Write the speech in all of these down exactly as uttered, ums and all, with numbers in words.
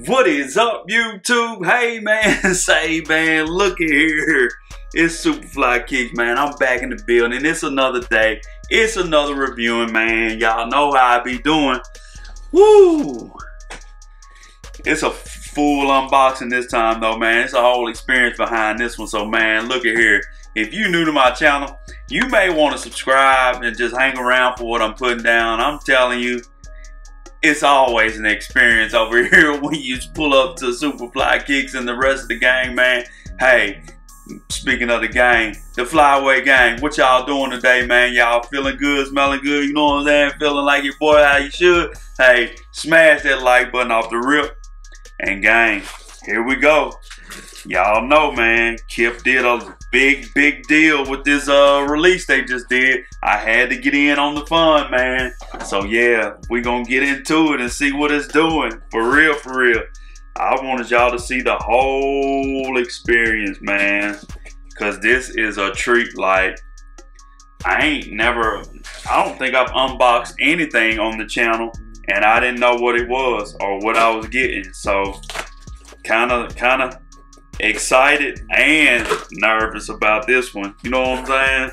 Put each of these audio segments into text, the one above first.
What is up, YouTube? Hey man, say man, look at here. It's Superfly Kicks, man. I'm back in the building. It's another day. It's another reviewing, man. Y'all know how I be doing. Woo! It's a full unboxing this time though, man. It's a whole experience behind this one. So man, look at here. If you new to my channel, you may want to subscribe and just hang around for what I'm putting down. I'm telling you, it's always an experience over here when you pull up to Superfly Kicks and the rest of the gang, man. Hey, speaking of the gang, the Flyway gang, what y'all doing today, man? Y'all feeling good, smelling good, you know what I'm saying? Feeling like your boy how you should? Hey, smash that like button off the rip. And gang, here we go. Y'all know, man, Kip did a big, big deal with this uh, release they just did. I had to get in on the fun, man. So yeah, we gonna get into it and see what it's doing. For real, for real. I wanted y'all to see the whole experience, man. Cause this is a treat. Like, I ain't never, I don't think I've unboxed anything on the channel and I didn't know what it was or what I was getting. So kinda, kinda excited and nervous about this one. You know what I'm saying?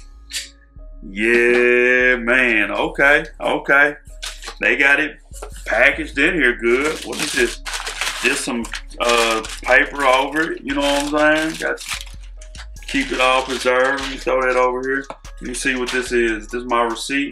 Yeah, man. Okay, okay. They got it packaged in here good. What is this? Just some uh, paper over it. You know what I'm saying? Got to keep it all preserved. Let me throw that over here. Let me see what this is. This is my receipt.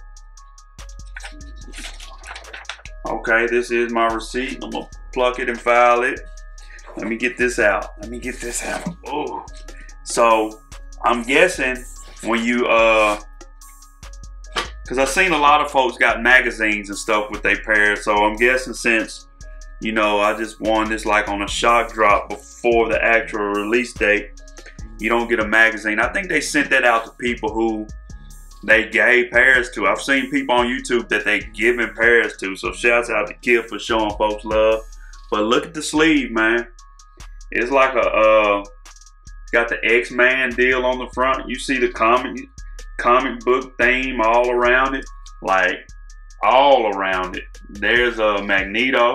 Okay, this is my receipt. I'm gonna pluck it and file it. Let me get this out. Let me get this out. Oh, so I'm guessing when you, uh, cause I've seen a lot of folks got magazines and stuff with their pairs. So I'm guessing since, you know, I just won this like on a shock drop before the actual release date, you don't get a magazine. I think they sent that out to people who they gave pairs to. I've seen people on YouTube that they giving pairs to. So shouts out to Kip for showing folks love. But look at the sleeve, man. It's like a, uh, got the X-Man deal on the front. You see the comic, comic book theme all around it. Like, all around it. There's a Magneto.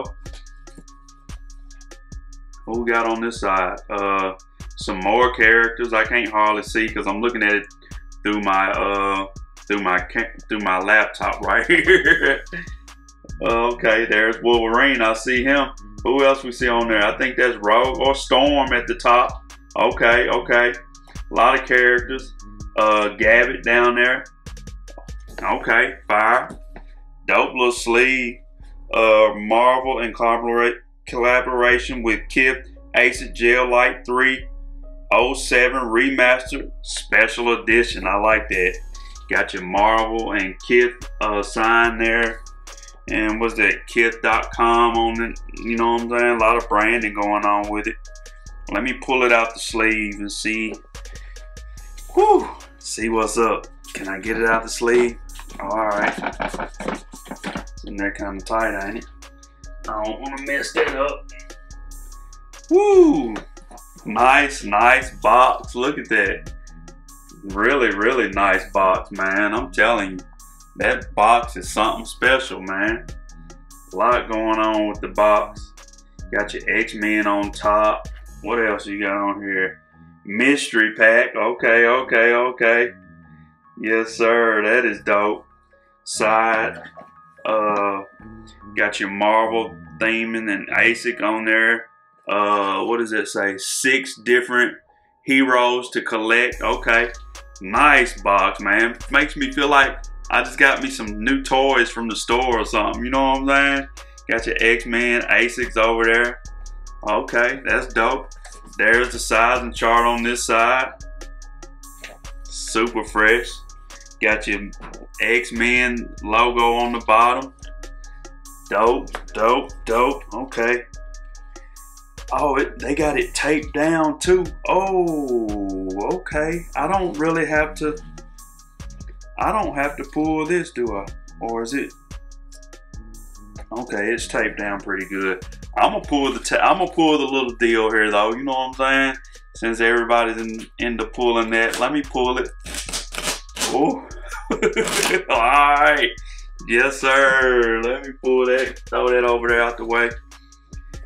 Who we got on this side? Uh, some more characters I can't hardly see because I'm looking at it through my, uh, through my, through my laptop right here. Okay, there's Wolverine. I see him. Who else we see on there? I think that's Rogue or Storm at the top. Okay, okay. A lot of characters. Uh, Gambit down there. Okay, fire. Dope little sleeve. Uh, Marvel in collaboration with Kip. Ace Jail Light three oh seven Remastered Special Edition. I like that. Got your Marvel and Kip uh, sign there. And what's that, kith dot com on it, you know what I'm saying? A lot of branding going on with it. Let me pull it out the sleeve and see, whew, see what's up. Can I get it out the sleeve? All right. It's in there kind of tight, ain't it? I don't want to mess that up. Woo! Nice, nice box. Look at that. Really, really nice box, man. I'm telling you. That box is something special, man. A lot going on with the box. Got your X-Men on top. What else you got on here? Mystery pack. Okay, okay, okay. Yes, sir. That is dope. Side. Uh, got your Marvel theming and A S I C on there. Uh, what does it say? Six different heroes to collect. Okay. Nice box, man. Makes me feel like I just got me some new toys from the store or something. You know what I'm saying? Got your X-Men, A S I Cs over there. Okay, that's dope. There's the size and chart on this side. Super fresh. Got your X-Men logo on the bottom. Dope, dope, dope. Okay. Oh, it, they got it taped down too. Oh, okay. I don't really have to... I don't have to pull this, do I? Or is it? Okay, it's taped down pretty good. I'm gonna pull the ta I'm gonna pull the little deal here though. You know what I'm saying? Since everybody's in, into pulling that, let me pull it. Oh, all right. Yes, sir. Let me pull that. Throw that over there out the way.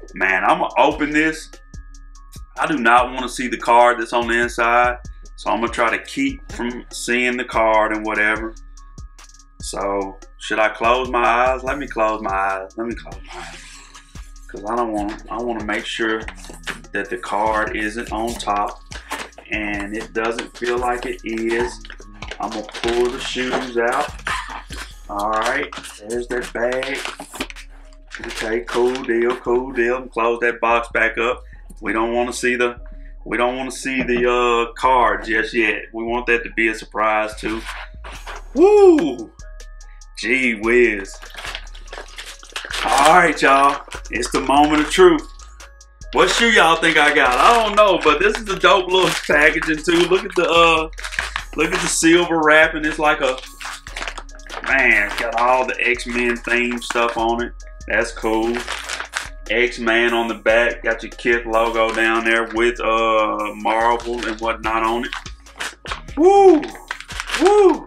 Man, I'm gonna open this. I do not want to see the card that's on the inside, so I'm gonna try to keep from seeing the card and whatever. So should I close my eyes? Let me close my eyes. Let me close my eyes, because I don't want. I want to make sure that the card isn't on top, and it doesn't feel like it is. I'm gonna pull the shoes out. All right, there's that bag. Okay, cool deal, cool deal. Close that box back up. We don't want to see the, we don't want to see the uh, card just yet. We want that to be a surprise too. Woo! Gee whiz. All right, y'all. It's the moment of truth. What shoe y'all think I got? I don't know, but this is a dope little packaging too. Look at the uh, look at the silver wrapping. It's like a, man, it's got all the X-Men themed stuff on it. That's cool. X-Man on the back. Got your Kith logo down there with uh Marvel and whatnot on it. Woo! Woo!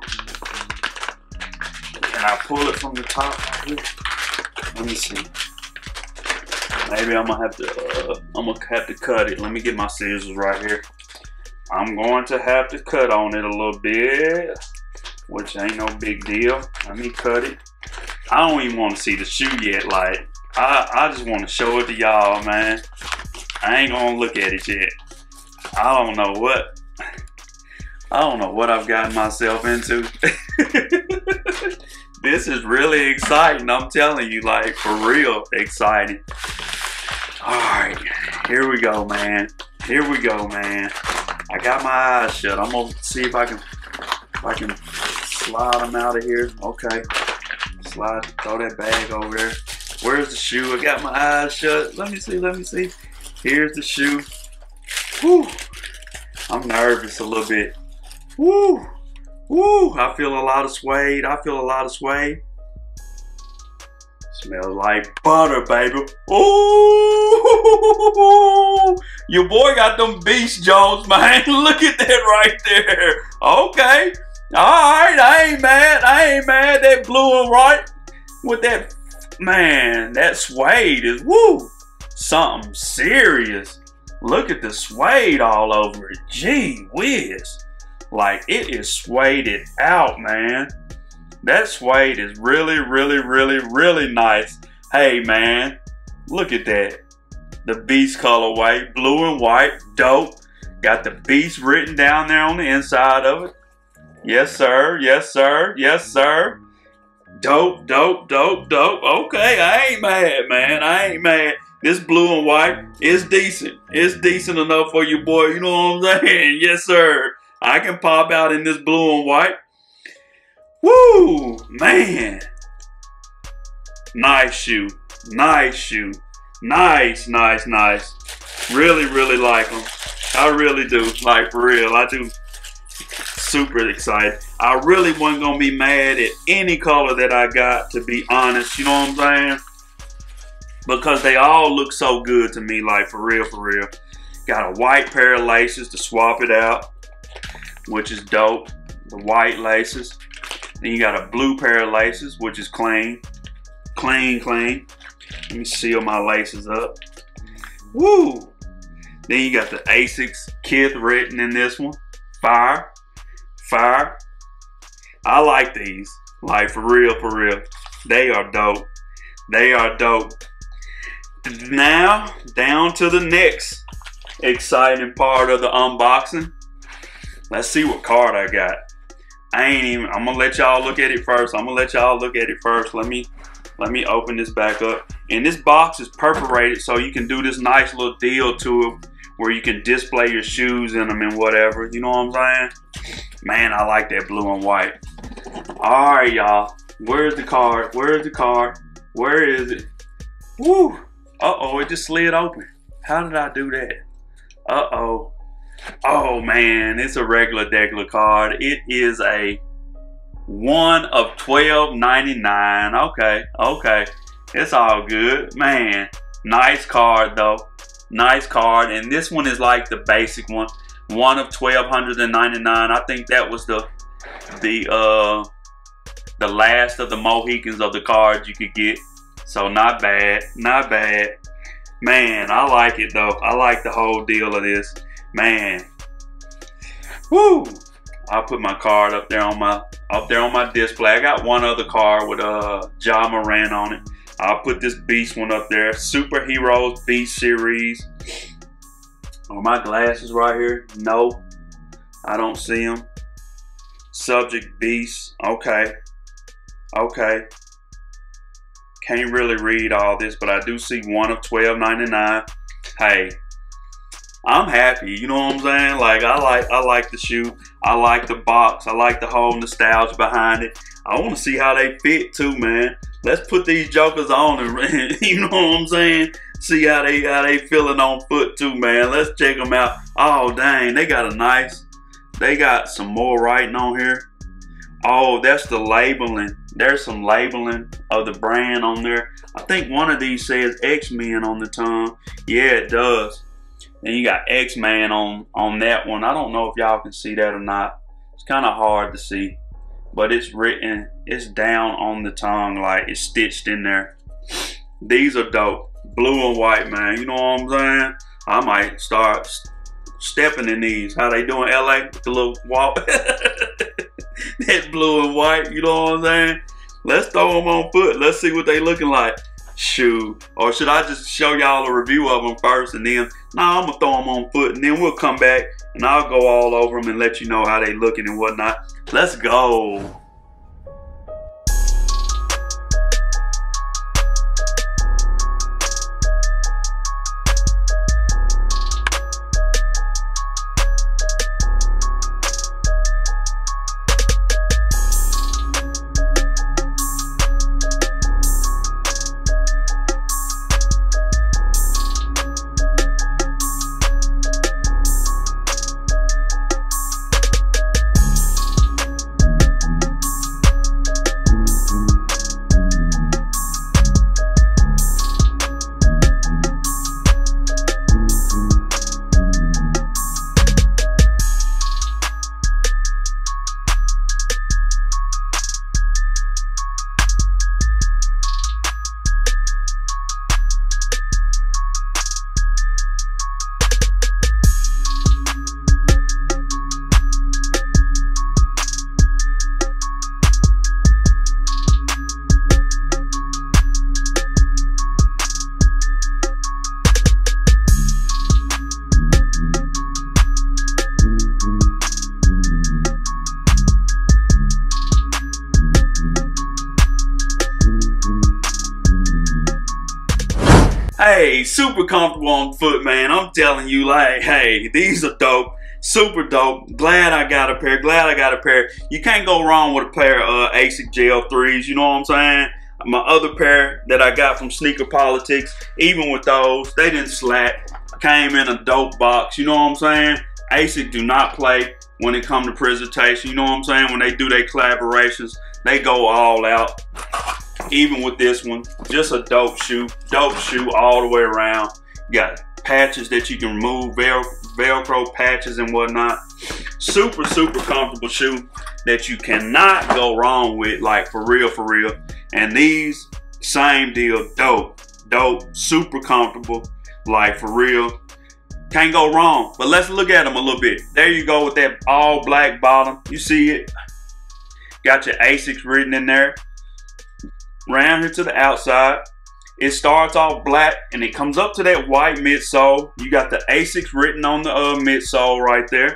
Can I pull it from the top right here? Let me see. Maybe I'm gonna have to uh, I'm gonna have to cut it. Let me get my scissors right here. I'm going to have to cut on it a little bit, which ain't no big deal. Let me cut it. I don't even want to see the shoe yet. Like, I, I just want to show it to y'all, man. I ain't gonna look at it yet. I don't know what. I don't know what I've gotten myself into. This is really exciting. I'm telling you, like, for real exciting. All right, here we go, man. Here we go, man. I got my eyes shut. I'm gonna see if I can, if I can slide them out of here. Okay. Slide, throw that bag over there. Where's the shoe? I got my eyes shut. Let me see, let me see. Here's the shoe. Woo! I'm nervous a little bit. Woo! Woo! I feel a lot of suede. I feel a lot of suede. Smells like butter, baby. Ooh! Your boy got them Beast Jones, man. Look at that right there. Okay. Alright, I ain't mad. I ain't mad. That blue and white with that, man, that suede is, woo, something serious. Look at the suede all over it. Gee whiz. Like, it is sueded out, man. That suede is really, really, really, really nice. Hey, man, look at that. The Beast colorway, blue and white, dope. Got the Beast written down there on the inside of it. Yes, sir. Yes, sir. Yes, sir. Dope, dope, dope, dope. Okay, I ain't mad, man. I ain't mad. This blue and white is decent. It's decent enough for you, boy. You know what I'm saying? Yes, sir. I can pop out in this blue and white. Woo, man. Nice shoe. Nice shoe. Nice, nice, nice. Really, really like them. I really do. Like, for real. I do. Super excited. I really wasn't gonna be mad at any color that I got, to be honest. You know what I'm saying? Because they all look so good to me, like, for real, for real. Got a white pair of laces to swap it out, which is dope. The white laces. Then you got a blue pair of laces, which is clean. Clean, clean. Let me seal my laces up. Woo! Then you got the Asics Kith written in this one. Fire. Fire. I like these. Like, for real, for real. They are dope. They are dope. Now, down to the next exciting part of the unboxing. Let's see what card I got. I ain't even, I'm gonna let y'all look at it first. I'm gonna let y'all look at it first. Let me, let me open this back up. And this box is perforated, so you can do this nice little deal to it where you can display your shoes in them and whatever. You know what I'm saying? Man, I like that blue and white. All right, y'all. Where's the card? Where's the card? Where is it? Woo! Uh-oh, it just slid open. How did I do that? Uh-oh. Oh, man, it's a regular degular card. It is a one of twelve ninety-nine. Okay, okay. It's all good. Man, nice card, though. Nice card. And this one is like the basic one. one of twelve ninety-nine. I think that was the the uh the last of the Mohicans of the cards you could get. So not bad. Not bad. Man, I like it though. I like the whole deal of this. Man. Woo! I'll put my card up there on my up there on my display. I got one other card with uh Ja Morant on it. I'll put this Beast one up there. Superheroes Beast series. Are my glasses right here? No, I don't see them. Subject Beast. Okay. Okay. Can't really read all this, but I do see one of twelve ninety-nine. Hey, I'm happy. You know what I'm saying? Like I like I like the shoe. I like the box. I like the whole nostalgia behind it. I want to see how they fit too, man. Let's put these jokers on and you know what I'm saying? See how they how they feeling on foot too, man. Let's check them out. Oh dang, they got a nice. They got some more writing on here. Oh, that's the labeling. There's some labeling of the brand on there. I think one of these says X-Men on the tongue. Yeah, it does. And you got X-Man on, on that one. I don't know if y'all can see that or not. It's kind of hard to see. But it's written, it's down on the tongue, like it's stitched in there. These are dope. Blue and white, man. You know what I'm saying? I might start stepping in these. How they doing, L A? The little walk. That blue and white, you know what I'm saying? Let's throw them on foot. Let's see what they looking like. Shoot. Or should I just show y'all a review of them first and then, nah, I'm gonna throw them on foot and then we'll come back and I'll go all over them and let you know how they looking and whatnot. Let's go. Hey, super comfortable on foot, man. I'm telling you, like, hey, these are dope. Super dope. Glad I got a pair. Glad I got a pair. You can't go wrong with a pair of uh, ASIC Gel threes. You know what I'm saying? My other pair that I got from Sneaker Politics, even with those, they didn't slack. Came in a dope box. You know what I'm saying? ASIC do not play when it comes to presentation. You know what I'm saying? When they do their collaborations, they go all out. Even with this one, just a dope shoe, dope shoe all the way around. You got patches that you can remove, Vel Velcro patches and whatnot. Super, super comfortable shoe that you cannot go wrong with, like for real, for real. And these, same deal, dope, dope, super comfortable, like for real. Can't go wrong, but let's look at them a little bit. There you go with that all black bottom. You see it? Got your ASICs written in there. Round here to the outside, it starts off black and it comes up to that white midsole. You got the ASICs written on the uh, midsole right there,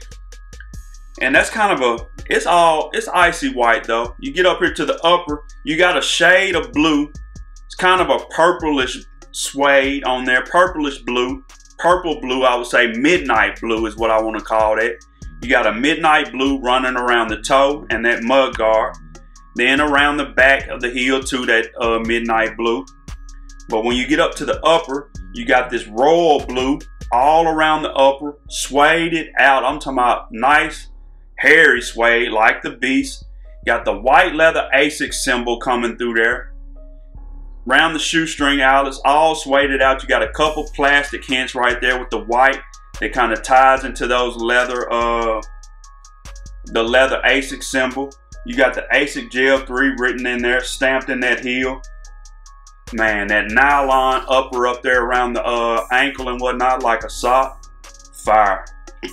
and that's kind of a, it's all, it's icy white though. You get up here to the upper, you got a shade of blue. It's kind of a purplish suede on there, purplish blue, purple blue. I would say midnight blue is what I want to call that. You got a midnight blue running around the toe and that mud guard. Then around the back of the heel to that uh, midnight blue. But when you get up to the upper, you got this royal blue all around the upper, suede out. I'm talking about nice, hairy suede like the Beast. Got the white leather ASIC symbol coming through there. Round the shoestring out, it's all suede out. You got a couple plastic hints right there with the white that kind of ties into those leather, uh, the leather ASIC symbol. You got the ASIC Gel three written in there, stamped in that heel. Man, that nylon upper up there around the uh, ankle and whatnot, like a sock, fire.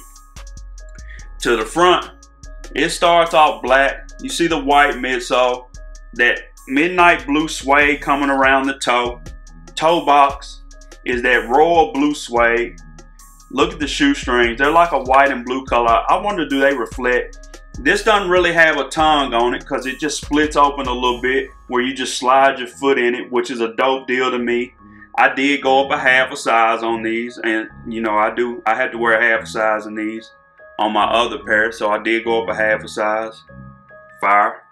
To the front, it starts off black. You see the white midsole, that midnight blue suede coming around the toe. Toe box is that royal blue suede. Look at the shoestrings. They're like a white and blue color. I wonder, do they reflect? This doesn't really have a tongue on it because it just splits open a little bit where you just slide your foot in it, which is a dope deal to me. I did go up a half a size on these, and you know, I do. I had to wear a half a size in these on my other pair, so I did go up a half a size. Fire.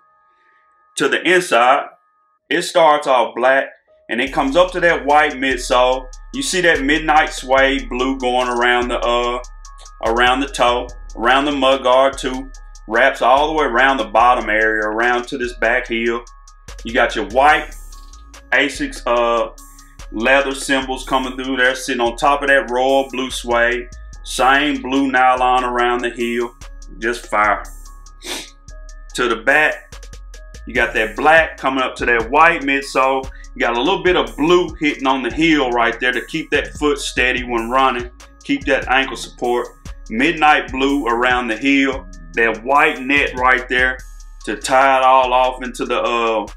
To the inside, it starts off black and it comes up to that white midsole. You see that midnight suede blue going around the uh around the toe, around the mudguard too. Wraps all the way around the bottom area, around to this back heel. You got your white Asics uh leather symbols coming through there, sitting on top of that royal blue suede. Same blue nylon around the heel. Just fire. To the back, you got that black coming up to that white midsole. You got a little bit of blue hitting on the heel right there to keep that foot steady when running. Keep that ankle support. Midnight blue around the heel. That white net right there to tie it all off into the uh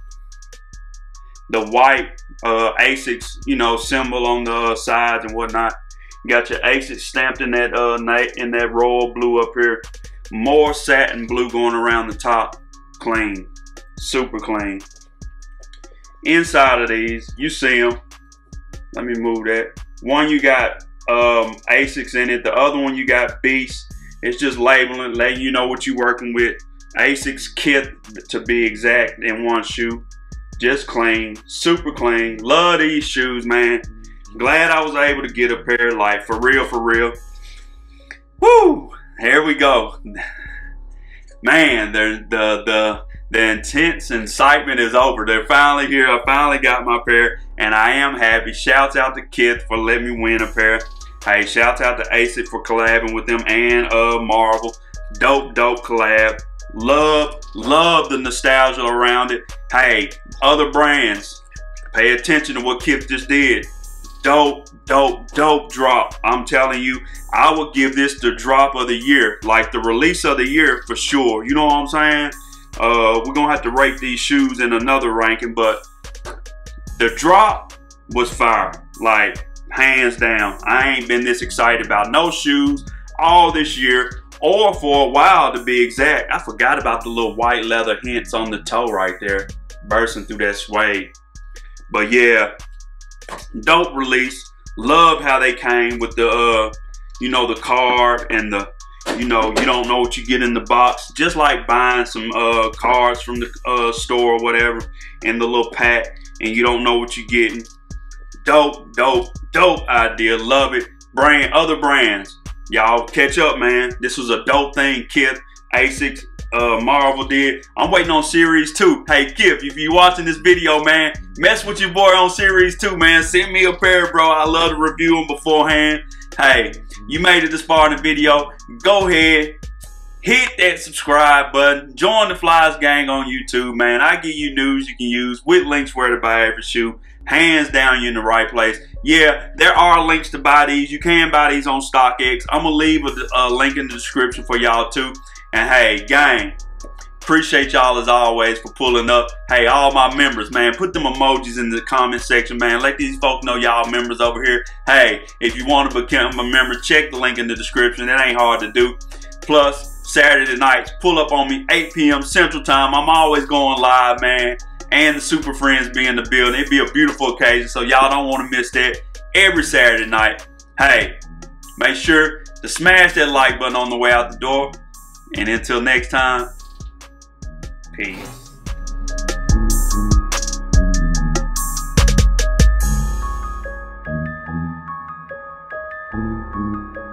the white uh Asics, you know, symbol on the uh, sides and whatnot. You got your Asics stamped in that uh in that royal blue up here. More satin blue going around the top. Clean, super clean. Inside of these, you see them. Let me move that. One you got um Asics in it. The other one you got Beast. It's just labeling, letting you know what you're working with. Asics kit to be exact in one shoe. Just clean, super clean. Love these shoes, man. Glad I was able to get a pair, like for real, for real. Woo! Here we go. Man, the the the the intense excitement is over. They're finally here. I finally got my pair, and I am happy. Shouts out to Kith for letting me win a pair. Hey, shouts out to Asics for collabing with them and uh Marvel. Dope, dope collab. Love, love the nostalgia around it. Hey, other brands, pay attention to what Kith just did. Dope, dope, dope drop. I'm telling you, I would give this the drop of the year, like the release of the year for sure. You know what I'm saying? Uh, we're gonna have to rate these shoes in another ranking, but the drop was fire. Like, hands down. I ain't been this excited about no shoes all this year, or for a while to be exact. I forgot about the little white leather hints on the toe right there, bursting through that suede. But yeah, dope release. Love how they came with the, uh, you know, the card and the, you know, you don't know what you get in the box. Just like buying some uh, cards from the uh, store or whatever in the little pack, and you don't know what you're getting. Dope, dope, dope idea. Love it. Brand, other brands, y'all catch up, man. This was a dope thing Kith, Asics, uh, Marvel did. I'm waiting on series two. Hey Kith, if you watching this video, man, mess with your boy on series two, man. Send me a pair, bro. I love to review them beforehand. Hey, you made it this far in the video. Go ahead, hit that subscribe button. Join the Flies Gang on YouTube, man. I give you news you can use with links where to buy every shoe. Hands down, you're in the right place. Yeah, there are links to buy these. You can buy these on StockX. I'm going to leave a, a link in the description for y'all too. And hey, gang, appreciate y'all as always for pulling up. Hey, all my members, man, put them emojis in the comment section, man. Let these folks know y'all members over here. Hey, if you want to become a member, check the link in the description. It ain't hard to do. Plus, Saturday nights, pull up on me, eight P M Central Time. I'm always going live, man. And the Super Friends be in the building. It'd be a beautiful occasion, so y'all don't want to miss that every Saturday night. Hey, make sure to smash that like button on the way out the door. And until next time, peace. Thank you.